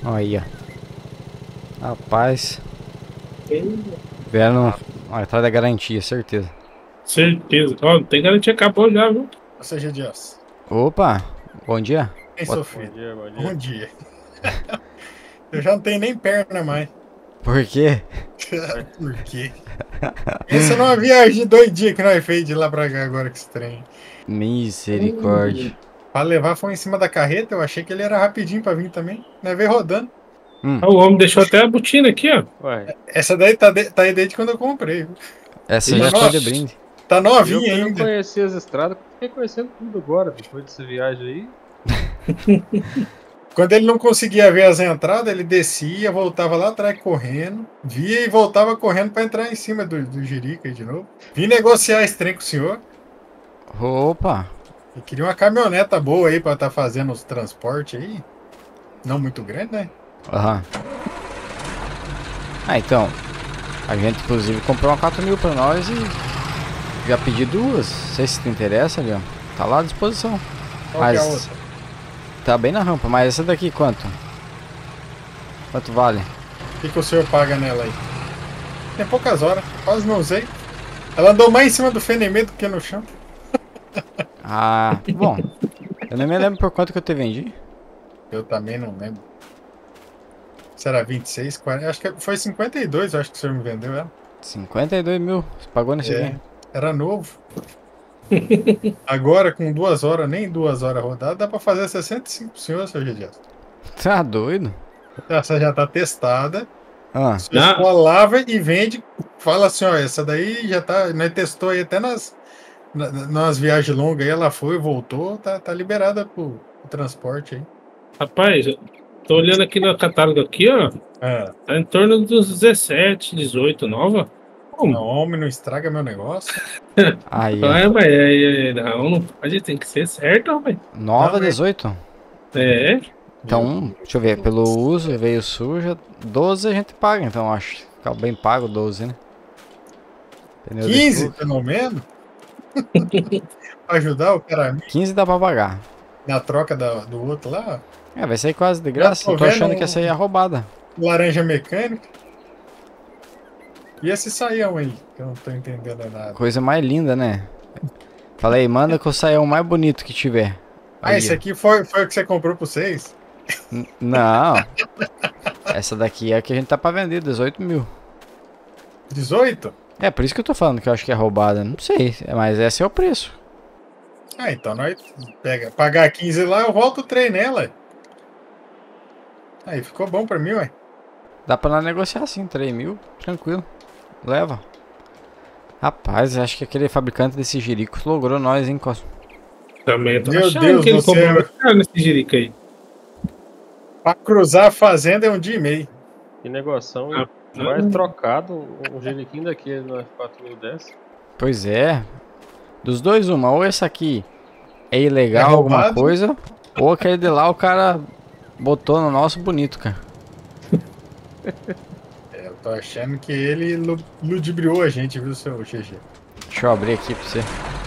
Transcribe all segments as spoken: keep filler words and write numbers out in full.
Aí, ó. Rapaz. Vieram atrás da garantia, certeza. Certeza. Ó, não tem garantia, acabou já, viu? Ou seja, Dias. Opa, bom dia. Quem Boa- sou Bom filho? dia, bom dia. Bom dia. Eu já não tenho nem perna mais. Por quê? Por quê? Pensa numa viagem de dois dias que nós fez de lá pra cá agora que esse trem. Misericórdia. Pra levar foi em cima da carreta, eu achei que ele era rapidinho pra vir também. Nós veio rodando. Hum, Ah, o homem deixou até a botina aqui, ó. Ué, Essa daí tá, de- tá aí desde quando eu comprei. viu? essa Ih, já foi nossa. de brinde. Tá eu novinha que não ainda. conhecia as estradas, fiquei conhecendo tudo agora, depois dessa viagem aí. Quando ele não conseguia ver as entradas, ele descia, voltava lá atrás correndo, via e voltava correndo pra entrar em cima do, do Jerica aí de novo. Vim negociar esse trem com o senhor. Opa, Eu queria uma caminhoneta boa aí pra estar fazendo os transportes aí. Não muito grande, né? aham. Ah, então. A gente, inclusive, comprou uma quatro mil pra nós e já pedi duas. Não sei se te interessa, Leon. Tá lá à disposição. Qual que é a Mas outra? tá bem na rampa, mas essa daqui quanto? Quanto vale? O que, que o senhor paga nela aí? Tem poucas horas, quase não usei. Ela andou mais em cima do Fenemê do que no chão. Ah, bom. Eu nem me lembro por quanto que eu te vendi. Eu também não lembro. Se era vinte e seis, quarenta. Acho que foi cinquenta e dois, eu acho que o senhor me vendeu ela. cinquenta e dois mil. Você pagou nesse É, aqui? era novo. Agora, com duas horas, nem duas horas rodada, dá pra fazer sessenta e cinco pro senhor, seu Gedias. Tá doido? Essa já tá testada. Ah, O senhor só lava e vende. Fala assim, ó, essa daí já tá. Nós testou aí até nas, na- nas viagens longas aí, ela foi, voltou, tá, tá liberada pro, pro transporte aí. Rapaz, eu tô olhando aqui no catálogo aqui, ó. Ah, Tá em torno dos dezessete, dezoito, nova. Como? não, homem, não estraga meu negócio. aí, ó. Ah, mas é, é, não, não pode, tem que ser certo, rapaz. Nova Não, é- dezoito. É, Então, deixa eu ver. Pelo uso, veio suja. doze a gente paga, então acho. Fica bem pago doze, né? Pneu de quinze, fuga. pelo menos. Pra ajudar o cara quinze dá pra pagar. na troca da- do outro lá. É, vai sair quase de graça. tô Eu tô vendo achando um- que essa aí é roubada. Laranja mecânica. E esse saião aí, que eu não tô entendendo nada. Coisa mais linda, né? Falei, manda que eu saia o mais bonito que tiver. Ah, Aí, esse ó. aqui foi, foi o que você comprou pra vocês? N- Não. Essa daqui é a que a gente tá pra vender, dezoito mil. dezoito? É, por isso que eu tô falando que eu acho que é roubada. Não sei, mas esse é o preço. Ah, então nós pega, pagar quinze lá, eu volto o trem nela. Aí ficou bom pra mim, ué. Dá pra nós negociar assim, três mil, tranquilo. Leva. Rapaz, acho que aquele fabricante desse jirico logrou nós, hein, Cosmo? também tô Meu achando Deus que ele do comprou céu. mais caro nesse jirica aí. Pra cruzar a fazenda é um dia e meio. Que negociação, Ah, hein? Mais trocado um, um geliquinho daquele no F quatro mil dez. Pois é. Dos dois, uma. Ou esse aqui é ilegal, É alguma roubado. coisa. Ou aquele de lá o cara botou no nosso bonito, cara. É, eu tô achando que ele lu- ludibriou a gente, viu, seu G G? Deixa eu abrir aqui pra você.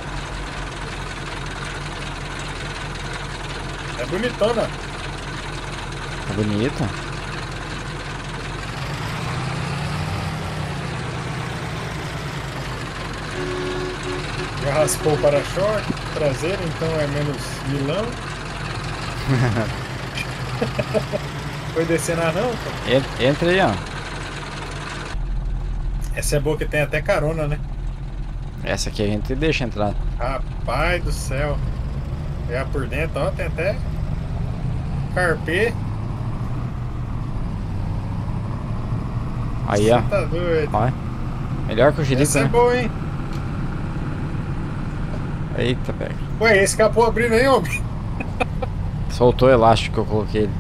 É bonitona. Tá bonita. Já raspou o para-choque, traseiro, então é menos milão. Foi descer na rampa. En- Entra aí, ó. Essa é boa que tem até carona, né? Essa aqui a gente deixa entrar. Rapaz do céu. É por dentro, ó, tem até carpê. Aí, ó. Você tá doido. Ó. Melhor que o jirico, Essa é né? boa, hein? Eita, pega. Ué, esse capô abrindo aí, homem. Soltou o elástico que eu coloquei ele.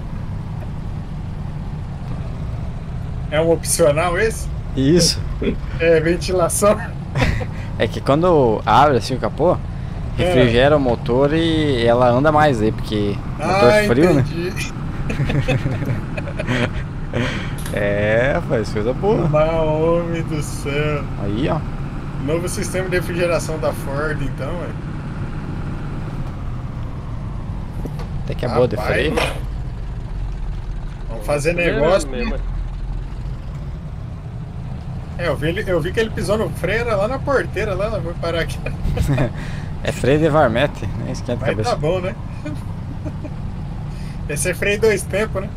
É um opcional esse? Isso. É ventilação. É que quando abre assim o capô, refrigera o motor e ela anda mais aí, porque motor Ah, frio, né? entendi. É, faz coisa boa. Mal, homem do céu. Aí, ó. Novo sistema de refrigeração da Ford, então, ué. Até que é boa de Rapaz, freio. Vamos fazer Primeiro negócio. mesmo, É, eu vi, ele- eu vi que ele pisou no freio era lá na porteira, lá, vou parar aqui. É freio de varmete, nem esquenta a Mas cabeça. tá bom, né? Esse é freio dois tempos, né?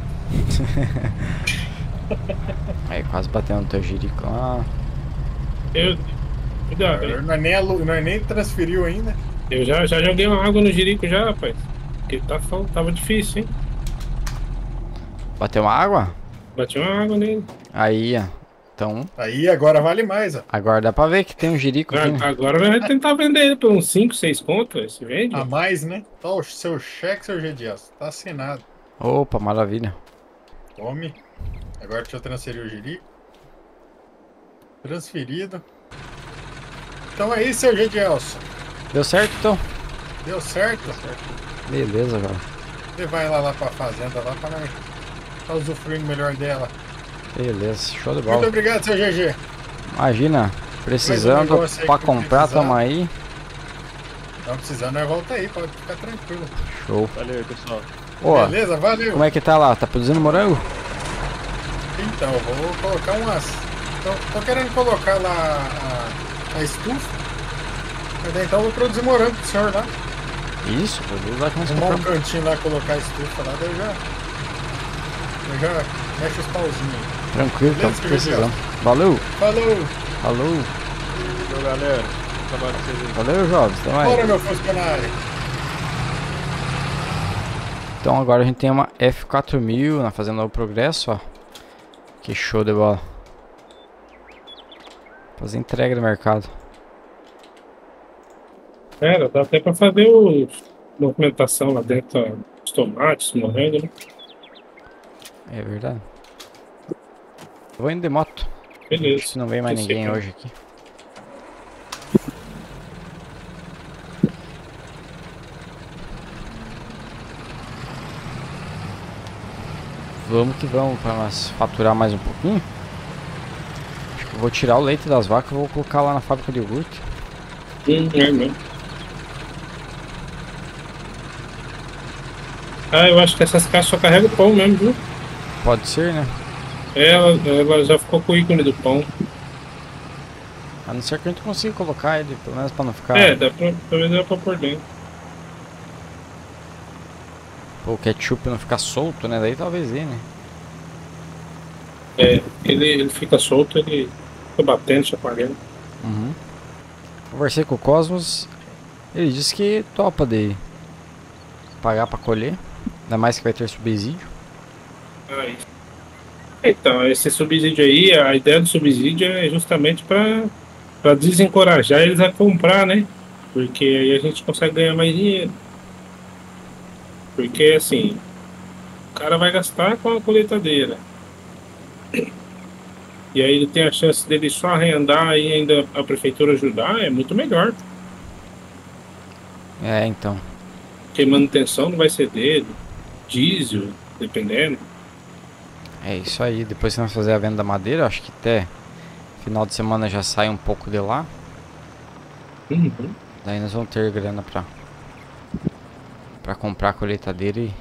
Aí quase bateu no teu jirico lá. Eu, cuidado, hein? Nós nem, alu- nós nem transferiu ainda. Eu já, já joguei uma água no jirico já, rapaz. Porque tá, fal- tava difícil, hein? Bateu uma água? Bati uma água nele. Aí, ó. Então, Aí agora vale mais, ó. agora dá pra ver que tem um jirico aqui, né? Agora vai tentar vender ele por uns cinco, seis contos. Se vende? A mais, né? Ó, o seu cheque, seu G Dias. Tá assinado. Opa, maravilha. Tome. Agora deixa eu transferir o giri. Transferido. Então é isso, seu G Gelson. Deu certo, então? Deu certo? Beleza, cara. Você vai lá, lá pra fazenda lá pra nós tá usufruindo melhor dela. Beleza, show de Muito bola. obrigado, seu G G. Imagina, precisando negócio aí pra que comprar, precisar. tamo aí. Não precisando, nós volta aí, pode ficar tranquilo. Show. Valeu aí, pessoal. Ó, Beleza, valeu. como é que tá lá? Tá produzindo morango? Então, eu vou colocar umas. Tô, tô querendo colocar lá a, a estufa. Mas daí então eu vou produzir morango pro senhor lá. Isso, produz lá que nós Arrumar um compramos. cantinho lá, colocar a estufa lá, daí já. Eu já mexe os pauzinhos aí. Tranquilo, Beleza, estamos precisando. Valeu, Falou! falou. Valeu, galera. Trabalho com vocês aí. Valeu, jovens. Até mais. Bora, meu funcionário! Então agora a gente tem uma F quatro mil na Fazenda Novo Progresso, ó. Que show de bola. Fazer entrega no mercado. Era, dá até pra fazer o movimentação lá dentro, ó, os tomates, morango, né? É verdade. Vou indo de moto. Beleza. Se não vem mais Eu ninguém sei. hoje aqui. Vamos que vamos para nós faturar mais um pouquinho. Acho que eu vou tirar o leite das vacas e vou colocar lá na fábrica de iogurte. Hum, é mesmo. Ah, eu acho que essas caixas só carregam pão mesmo, viu? Pode ser, né? Ela, ela já ficou com o ícone do pão. A não ser que a gente consiga colocar ele, pelo menos para não ficar. É, dá pra, talvez dá pra pôr dentro. Pô, o ketchup não ficar solto, né? Daí talvez dê, né? É, ele, ele fica solto, ele fica batendo, chacoalhando. Uhum. Conversei com o Cosmos. Ele disse que topa de pagar pra colher. Ainda mais que vai ter subsídio. Aí. Então, esse subsídio aí, a ideia do subsídio é justamente para para desencorajar eles a comprar, né? Porque aí a gente consegue ganhar mais dinheiro. Porque assim, o cara vai gastar com a colheitadeira. E aí ele tem a chance dele só arrendar e ainda a prefeitura ajudar, é muito melhor. É, então. Porque manutenção não vai ser dele, diesel, dependendo. É isso aí. Depois que nós fazer a venda da madeira, acho que até final de semana já sai um pouco de lá. Uhum. Daí nós vamos ter grana pra, pra comprar a colheitadeira e.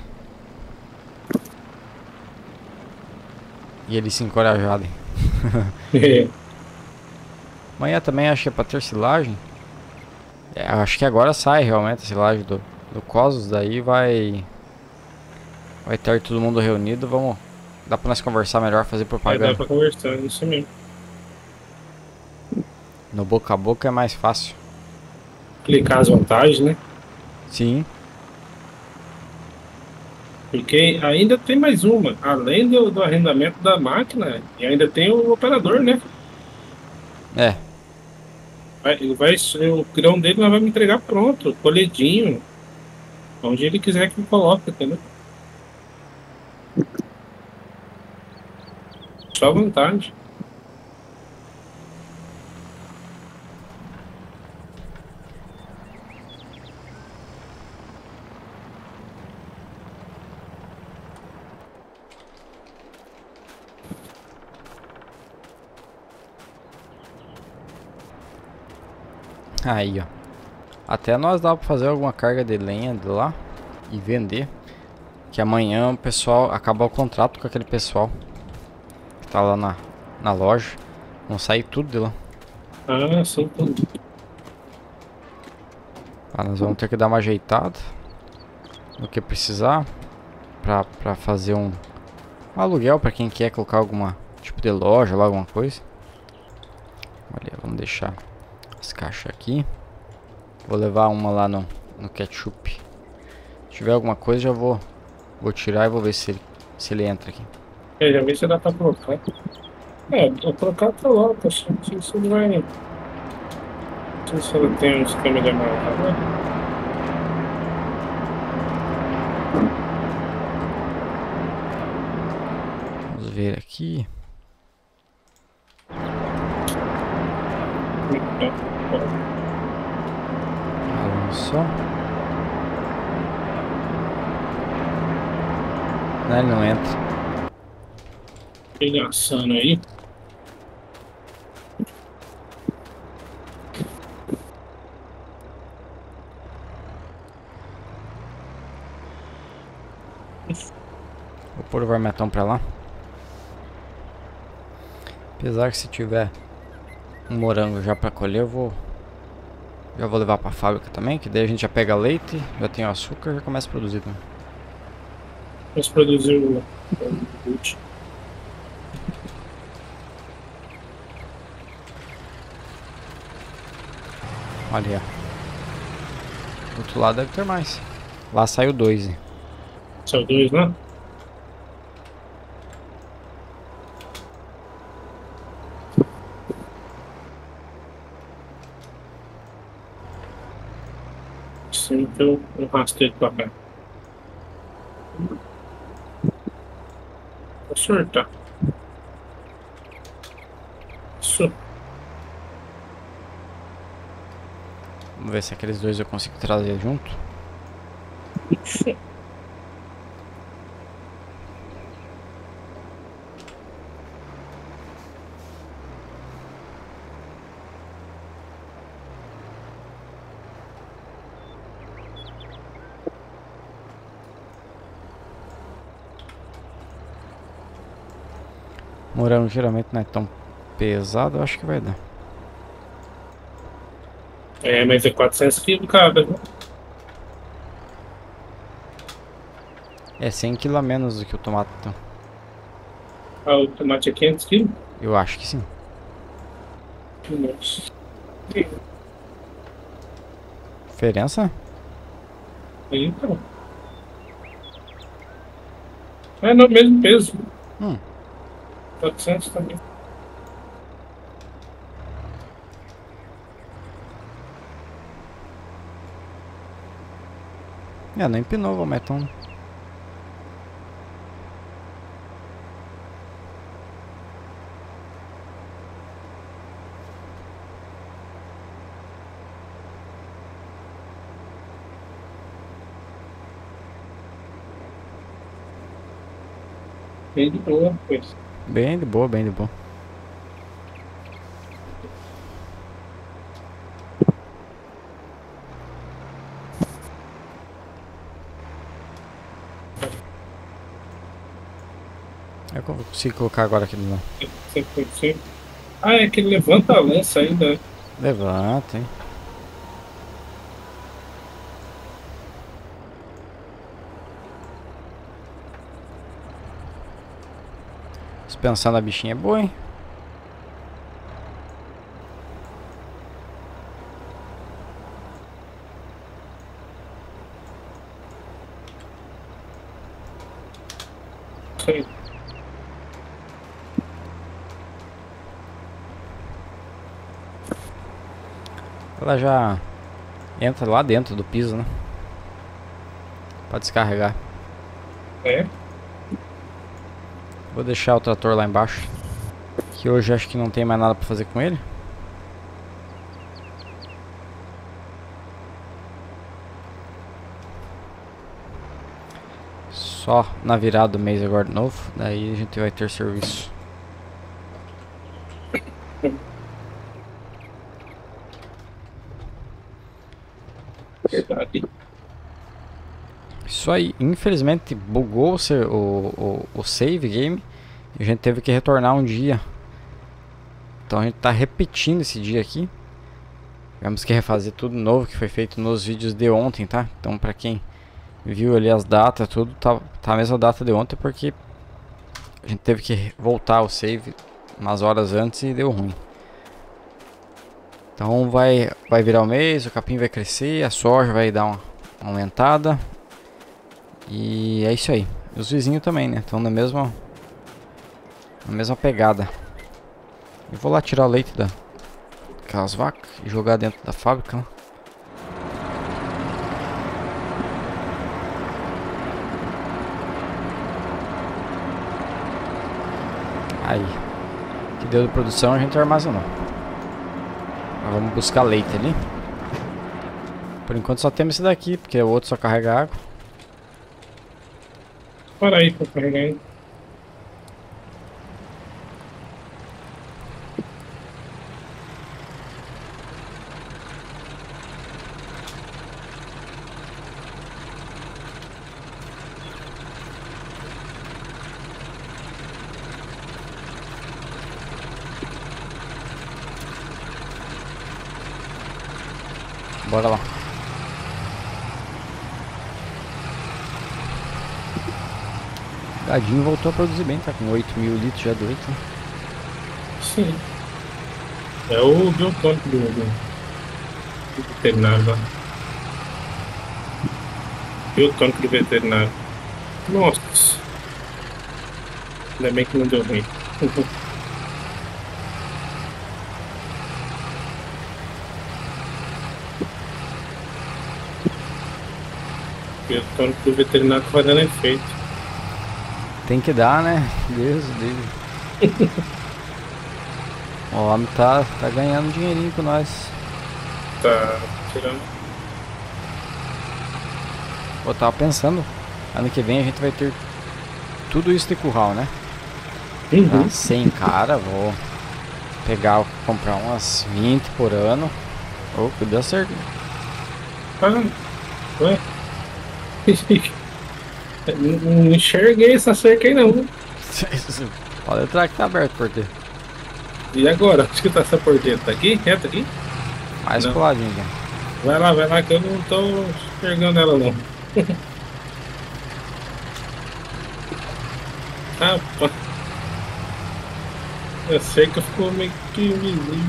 E eles se encorajarem. É. Amanhã também acho que é pra ter silagem. É, acho que agora sai realmente a silagem do, do Cosmos. Daí vai. Vai ter todo mundo reunido. Vamos. Dá pra nós conversar melhor, fazer Vai dar propaganda. pra conversar, isso mesmo. No boca a boca é mais fácil. Explicar as vantagens, né? Sim. Porque ainda tem mais uma, além do, do arrendamento da máquina, e ainda tem o operador, né? É. Vai, ele vai, o grão dele vai me entregar pronto, colhidinho, onde ele quiser que coloque, entendeu? Só vantagem. Aí, ó. Até nós dá pra fazer alguma carga de lenha de lá e vender. Que amanhã o pessoal acaba o contrato com aquele pessoal que tá lá na, na loja. Vão sair tudo de lá. Ah, sim, tudo. Ah, nós vamos ter que dar uma ajeitada no que precisar pra, pra fazer um, um aluguel pra quem quer colocar alguma tipo de loja lá, alguma coisa. Olha, vamos deixar as caixas aqui. Vou levar uma lá no, no ketchup. Se tiver alguma coisa já vou, vou tirar e vou ver se ele, se ele entra aqui. É, já vi se dá pra colocar. É, vou colocar tá lá, tá achando. Não sei se ele vai. Não sei se ele tem um esquema de amarrar, né? Vamos ver aqui. Olha só. Não, ele não entra. Ele assando aí. Vou pôr o varmetão pra lá. Apesar que se tiver um morango já pra colher, eu vou... Já vou levar pra fábrica também, que daí a gente já pega leite, já tem o açúcar e já começa a produzir também. Vamos produzir o último. Olha aí, ó. Do outro lado deve ter mais. Lá saiu dois, hein? São dois, né? Sim, então um rasteiro pra cá. Vou sortar. Isso. Vamos ver se aqueles dois eu consigo trazer junto. Isso. Morango geralmente não é tão pesado, eu acho que vai dar. É, mas é quatrocentos quilos cada, né? É cem quilos a menos do que o tomate, então. Ah, o tomate é quinhentos quilos? Eu acho que sim. Nossa. Diferença? Aí, então. É no mesmo peso. Hum. quatrocentos também. É, não empinou o varmetão. Bem de boa, pois. Bem de boa, bem de boa. Eu consigo colocar agora aqui do lado. cem por cento. Ah, é que ele levanta a lança ainda. Levanta, hein? Suspensão da bichinha é boa, hein? Isso aí. Ela já entra lá dentro do piso, né? Pra descarregar. É. Vou deixar o trator lá embaixo, que hoje acho que não tem mais nada pra fazer com ele. Só na virada do mês agora de novo, daí a gente vai ter serviço. Verdade. Isso isso aí. Infelizmente bugou o, ser- o, o, o save game. E a gente teve que retornar um dia. Então a gente tá repetindo esse dia aqui. Tivemos que refazer tudo novo que foi feito nos vídeos de ontem, tá? Então pra quem viu ali as datas, tudo tá, tá a mesma data de ontem, porque a gente teve que voltar o save umas horas antes e deu ruim. Então vai, vai virar o mês, o capim vai crescer, a soja vai dar uma aumentada. E é isso aí. Os vizinhos também, né? Estão na mesma, na mesma pegada. Eu vou lá tirar o leite da, daquelas vacas e jogar dentro da fábrica. Lá. Aí, que deu de produção a gente armazenou. Agora vamos buscar leite ali. Por enquanto só temos esse daqui, porque o outro só carrega água. Para aí pra carregar aí. Bora lá. Gadinho voltou a produzir bem, tá com oito mil litros já do leite. Né? Sim. É o biotônico do, do, do veterinário lá. Biotônico do veterinário. Nossa. Ainda bem que não deu ruim. Biotônico do veterinário tá fazendo efeito. Tem que dar, né? Deus dele. O homem tá, tá ganhando dinheirinho com nós. Tá tirando. Eu tava pensando, ano que vem a gente vai ter tudo isso de curral, né? Uhum. Tá sem cara, vou pegar, comprar umas vinte por ano. Ô, que deu certo. Ah, ué. Não, não enxerguei essa cerca aí não. Pode entrar que tá aberto o porteiro. E agora? Onde que tá essa porteira? Tá aqui? Reto aqui? Mais Não. coladinho aqui. Vai lá, vai lá que eu não tô enxergando ela não. Rapaz. Eu sei que ficou meio que invisível.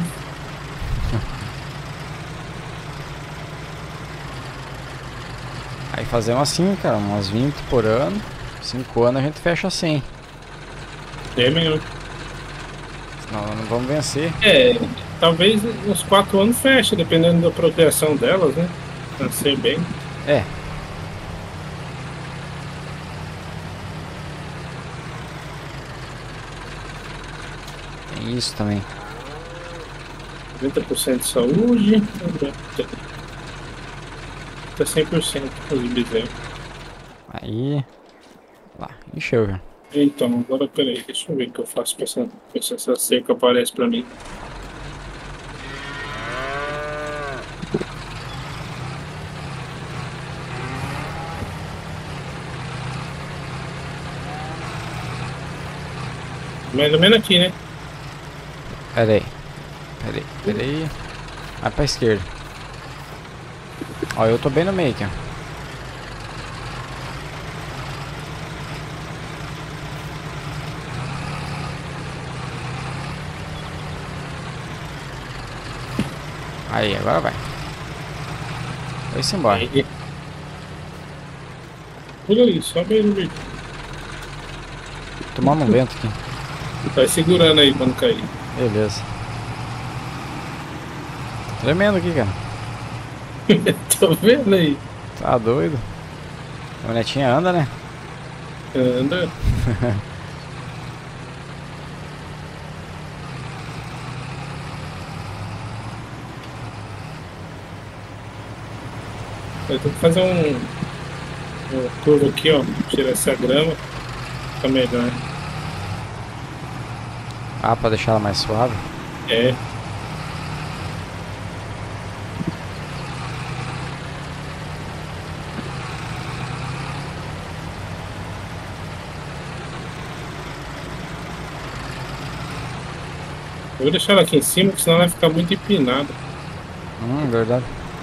Aí fazemos assim, cara, umas vinte por ano. cinco anos a gente fecha cem. É melhor. Senão não vamos vencer. É, talvez uns quatro anos fecha, dependendo da procriação delas, né? Nascer bem. É. Tem isso também. noventa por cento de saúde. Até cem por cento os bezerros. Aí. Lá, encheu já. Então, agora peraí, deixa eu ver o que eu faço pra essa, pra se essa cerca aparece pra mim. Mais ou menos aqui, né? Pera aí. Pera aí, pera aí. Vai pra esquerda. Ó, eu tô bem no meio aqui, ó. Aí, agora vai. Vai-se embora. Aí. Olha aí, sobe aí no vídeo. Tomando um vento aqui. Vai segurando aí quando cair. Beleza. Tá tremendo aqui, cara. Tô vendo aí. Tá doido. A caminhonetinha anda, né? Anda. Eu tenho que fazer um, um curva aqui, ó. Tirar essa grama. Fica melhor. Ah, pra deixar ela mais suave. É. Eu vou deixar ela aqui em cima, porque senão ela vai ficar muito empinada. Hum, verdade.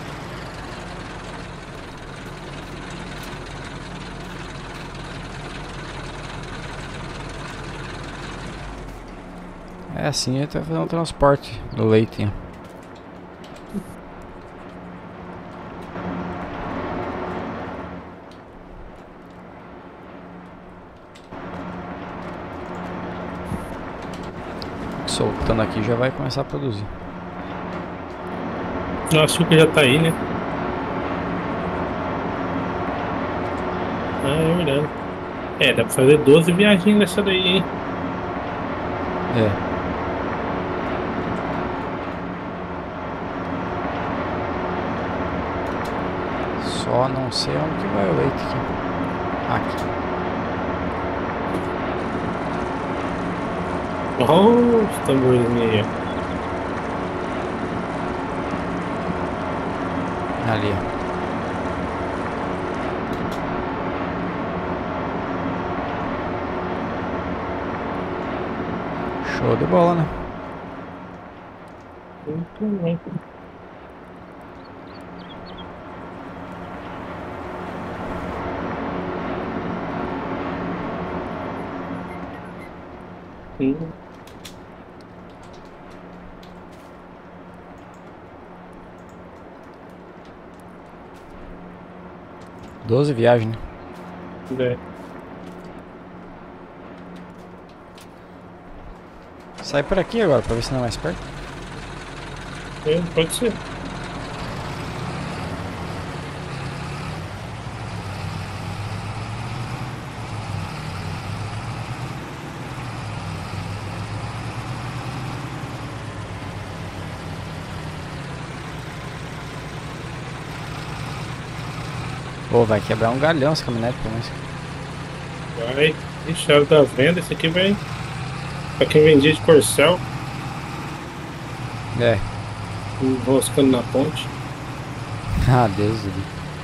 É assim, a gente vai fazer um transporte do leite. Soltando aqui já vai começar a produzir. O açúcar já tá aí, né? Ah, é verdade. É, dá pra fazer doze viagens dessa daí, hein? É. Só não sei onde que vai o leite aqui. Aqui. Oh, os tamborzinhos aí, ó. Ali, ó. Show de bola, né? Muito bem. Sim. doze viagens, né? É. Sai por aqui agora pra ver se não é mais perto. É, pode ser. Pô, vai quebrar um galhão essa caminhonete pra nós. Vai. Ixi, a hora da venda, esse aqui vai. Pra quem vendia de Corcel, É. enroscando na ponte. Ah, Deus do céu.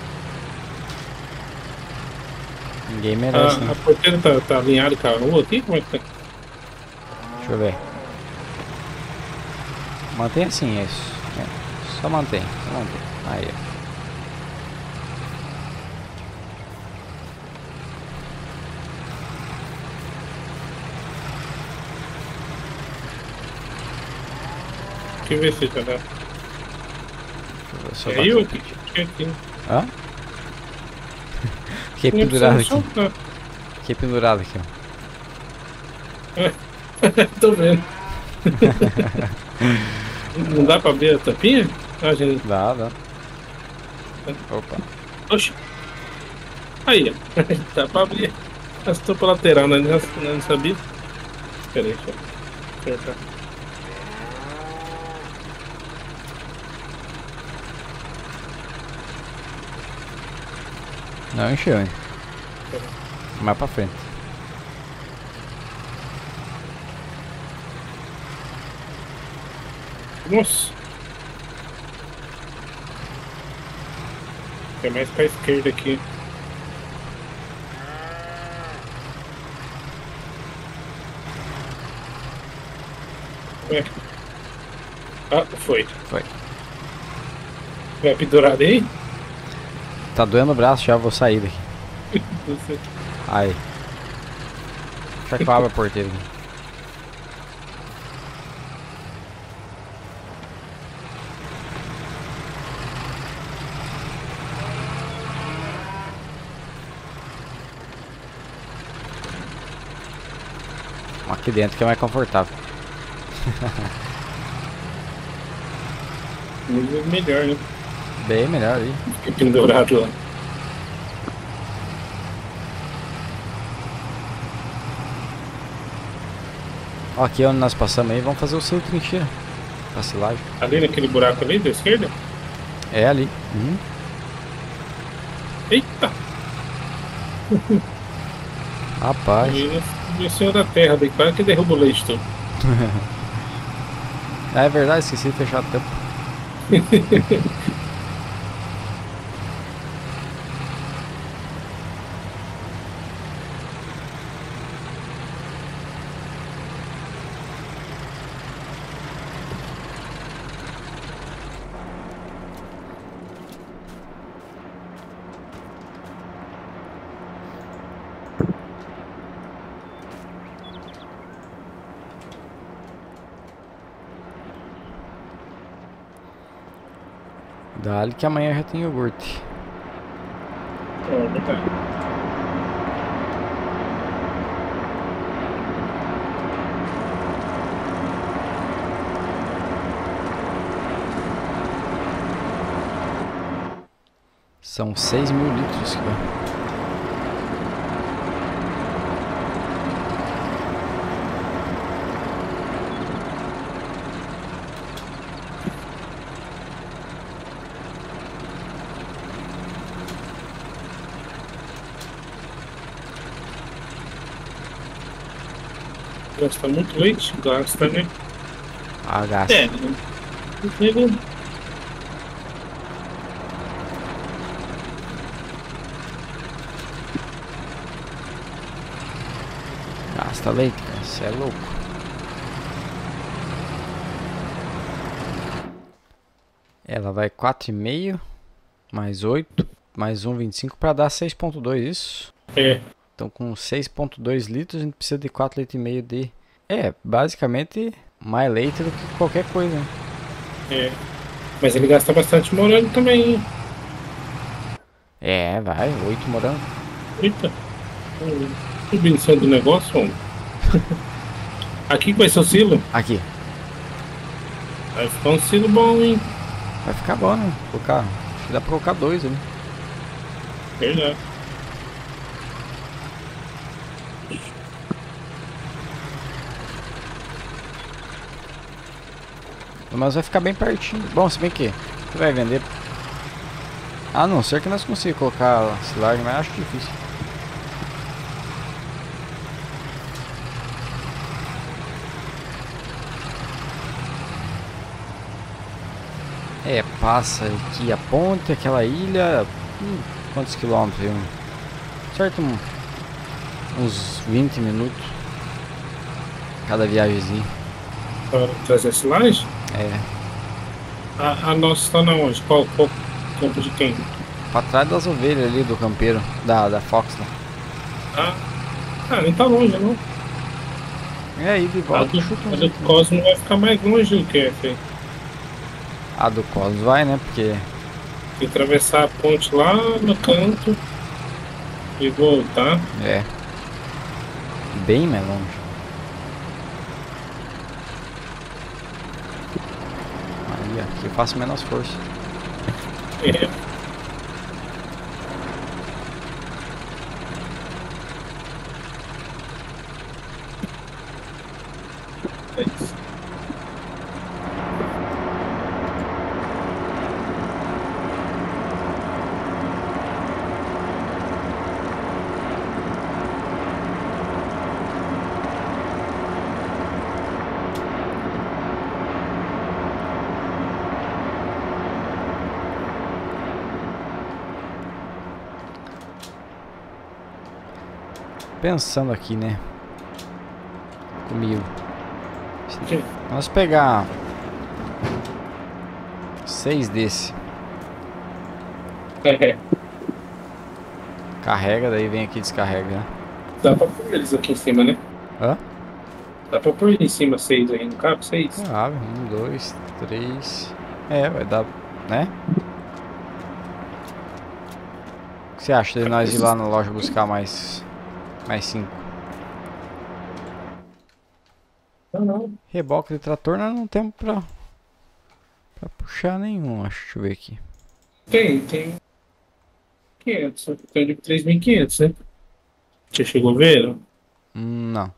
Ninguém merece, A, né? a porteira tá, tá alinhada com a rua aqui? Como é que tá? Deixa eu ver. Mantém assim, isso. É. Só mantém, só mantém. Aí, ó. Deixa eu ver se já dá. Deixa eu ver se eu É aí ou bato aqui? aqui. Aqui. Hã? Fiquei Não pendurado precisa aqui. soltar. Fiquei pendurado aqui, ó. Tô vendo. Não dá pra abrir a tampinha? Ah, gente. Dá, dá. Opa. Oxi. Aí, ó. Dá pra abrir. Estou pra lateral, né? Não, não sabia. Pera aí, deixa eu acertar. Não encheu, hein? Mais pra frente. Nossa. É mais pra esquerda aqui. É. Ah, foi. Foi. Vai pendurado aí? Tá doendo o braço já, vou sair daqui. Não sei. Aí. Deixa que eu abro a porteira aqui. Aqui dentro que é mais confortável. Muito melhor, né? Bem melhor ali. Fiquei pendurado lá. Ó, aqui onde nós passamos aí, vamos fazer o seu trincheira. Pra silagem. Ali naquele buraco ali da esquerda? É ali. Uhum. Eita! Rapaz. E o senhor da terra daí, quase que derruba o leite todo. Ah, é verdade, esqueci de fechar o tempo. Dá-lhe que amanhã já tem iogurte. É verdade. São seis mil litros que vai. Gasta muito leite? Gasta, né? Ah, gasta. É, né? Ele- Gasta leite, cara. Você é louco. Ela vai quatro vírgula cinco mais oito mais um vírgula vinte e cinco para dar seis vírgula dois, isso? É, Então com seis vírgula dois litros a gente precisa de quatro litros e meio de... É, basicamente mais leite do que qualquer coisa, né? é. Mas ele gasta bastante morango também, hein? É, vai, oito morangos. Eita. Subvenção do negócio, homem. Aqui com esse é o silo? Aqui. Vai ficar um silo bom, hein? Vai ficar bom, né? Colocar... Acho que dá pra colocar dois ali. Verdade. Mas vai ficar bem pertinho. Bom, se bem que você vai vender. A não ser que nós consigamos colocar silagem, mas acho difícil. É, passa aqui a ponte, aquela ilha. Hum, quantos quilômetros? aí? Um, certo, um, uns vinte minutos. Cada viagemzinha. Para trazer silagem? É, A, a nossa está na onde? Qual, qual campo de quem? pra trás das ovelhas ali do campeiro, da, da Fox lá. Ah, ah, nem tá longe, não. É aí de A volta. do, a do Cosmo vai ficar mais longe do que é, filho. A do Cosmos vai, né? Porque Tem que atravessar a ponte lá no canto e voltar. é bem mais longe. Aí aqui eu faço menos força. É. É isso. Pensando aqui, né? Comigo. Que- Nós pegar seis desse, É, carrega, daí vem aqui e descarrega, né? dá pra pôr eles aqui em cima, né? Hã? Dá pra pôr em cima seis aí, não cabe seis? Ah, um, dois, três. É, vai dar, né? O que você acha de nós ir lá na loja buscar mais mais cinco? Não, não. Reboque de trator nós não temos pra, pra puxar nenhum, acho. Deixa eu ver aqui. Tem, tem. quinhentos, tem de três mil e quinhentos, né? Você chegou a ver? Não? Hum, Não.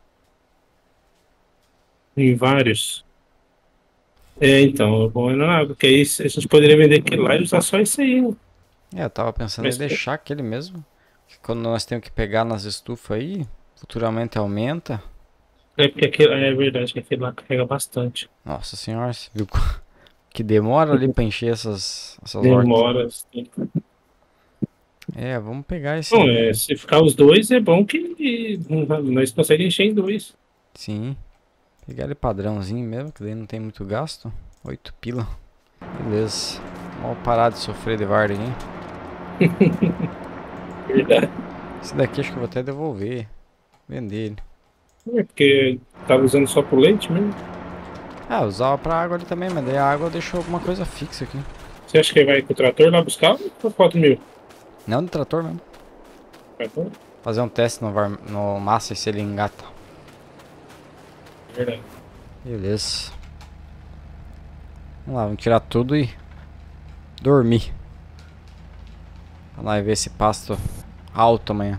Em vários. É, então, é bom é na água, porque aí a gente poderia vender aquele lá e usar só esse aí, né? É, eu tava pensando Mas em deixar aquele mesmo. Que quando nós temos que pegar nas estufas aí, futuramente aumenta. É porque aquele, é verdade que aquele lá carrega bastante. Nossa senhora, você viu que demora ali pra encher essas, essas hortas. Demora. Assim. É, vamos pegar esse. Bom, é, se ficar os dois, é bom que nós conseguimos encher em dois. Sim. Pegar ele padrãozinho mesmo, que daí não tem muito gasto. Oito pila. Beleza. Vamos parar de sofrer de Varda aqui. Verdade. Esse daqui acho que eu vou até devolver. Vender ele. É porque tava usando só pro leite mesmo. Ah, usava pra água ali também, mas daí a água deixou alguma coisa fixa aqui. Você acha que ele vai com o trator lá buscar ou foto mil? Não do trator mesmo. Trator? Fazer um teste no, var... no Master se ele engata. Verdade. Beleza. Vamos lá, vamos tirar tudo e dormir. Pra nós ver esse pasto alto amanhã.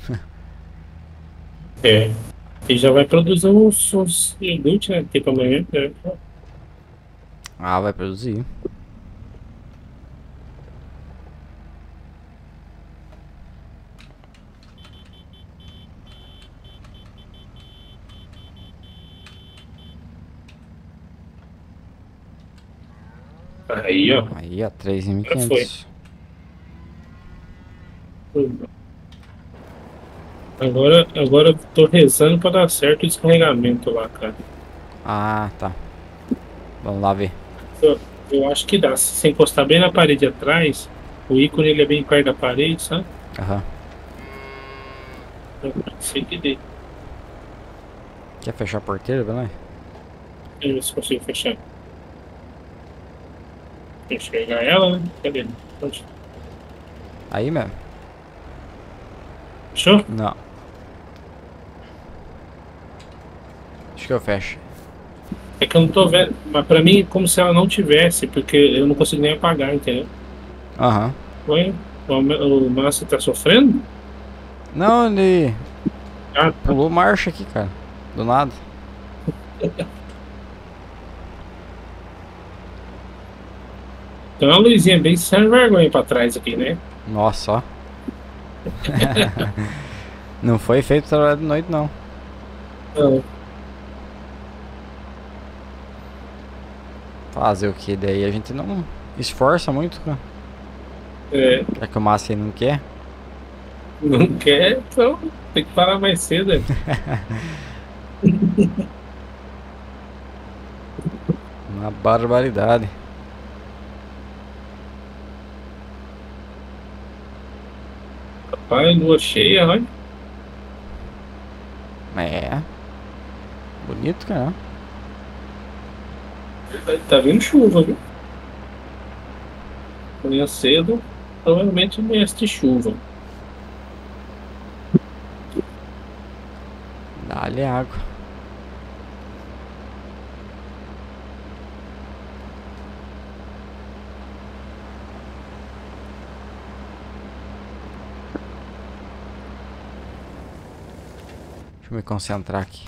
É. E já vai produzir uns, uns iogurte, né? Tipo amanhã. Né? Ah, vai produzir. Aí, ó. Aí, ó, três mil e Já quinhentos. Agora, agora eu tô rezando pra dar certo o descarregamento lá, cara. Ah, tá. Vamos lá ver. Eu, eu acho que dá. Se você encostar bem na parede atrás, o ícone ele é bem perto da parede, sabe? Aham. Eu sei que dê. Quer fechar a porteira, vai lá? Deixa eu ver se consigo fechar. Enxergar ela, né? Cadê? Onde? Aí mesmo? Fechou? Não. Acho que eu fecho. É que eu não tô vendo. Mas pra mim é como se ela não tivesse, porque eu não consigo nem apagar, entendeu? Aham. Ué, o, o Márcio tá sofrendo? Não, ele Ah, tá. pulou marcha aqui, cara. Do nada. Tem uma luzinha bem sem vergonha pra trás aqui, né? Nossa, ó. Não foi feito trabalhar de noite, não. Não. Fazer o que? Daí a gente não esforça muito, cara. É, Já que o Márcio aí não quer. não quer, então tem que parar mais cedo. né? Uma barbaridade. Rapaz, lua cheia, olha. É. Bonito, cara. Tá vindo chuva, viu? Amanhã cedo, provavelmente amanhã de chuva. Dá-lhe água. Deixa eu me concentrar aqui.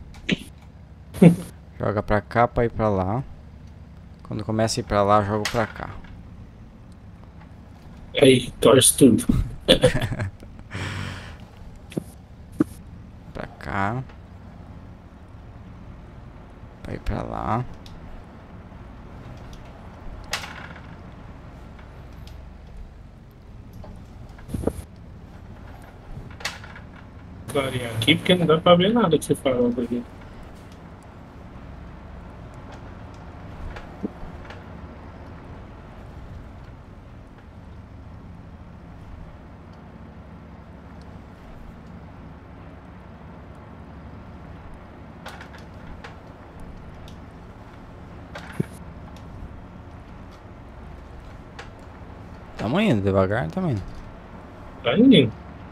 Joga pra cá pra ir pra lá. Quando começa a ir pra lá, jogo pra cá. Aí, torce tudo. Pra cá. Pra ir pra lá. Clarear aqui porque não dá pra ver nada que você falou aqui. Tamo indo, devagar, tamo indo. Tá indo.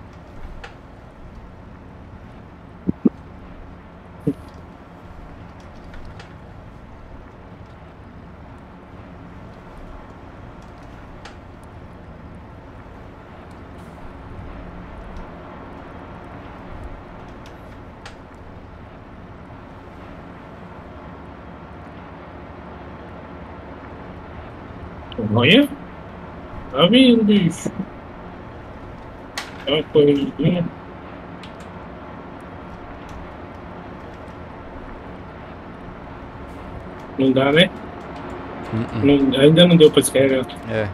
Olha. Tá vindo, bicho. É uma corridinha. Não dá, né? Uh-uh. Não, ainda não deu pra descarregar. É.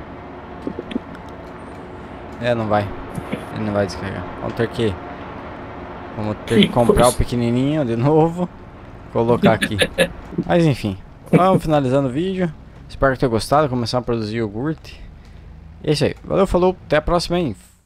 É, não vai. Ele não vai descarregar. Vamos ter que. Vamos ter que Que comprar coisa. o pequenininho de novo. Colocar aqui. Mas enfim. Vamos finalizando o vídeo. Espero que tenham gostado. Começar a produzir iogurte. É isso aí. Valeu, falou. Até a próxima, hein?